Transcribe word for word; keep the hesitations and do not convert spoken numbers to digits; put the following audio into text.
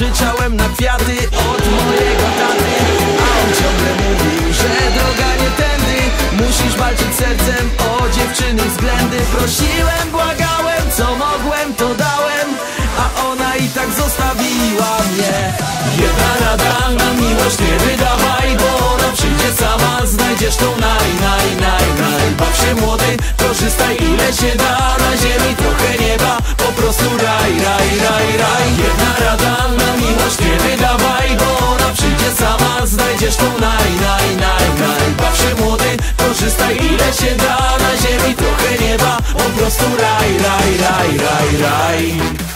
pożyczałem na kwiaty od mojego taty, a on ciągle mówił, że droga nie tędy, musisz walczyć sercem o dziewczyny względy. Prosiłem, błagałem, co mogłem to dałem, a ona i tak zostawiła mnie. Jedna rada, na miłość nie wydawaj, bo ona przyjdzie sama, znajdziesz tą naj, naj, naj, naj. Baw się młody, korzystaj ile się da, na ziemi trochę nieba, po prostu raj, raj, raj, raj. Jedna rada, na miłość nie wydawaj, bo ona przyjdzie sama, znajdziesz tą naj, naj, naj, naj. Baw się młody, korzystaj ile się da, na ziemi trochę nieba, po prostu raj, raj, raj, raj, raj.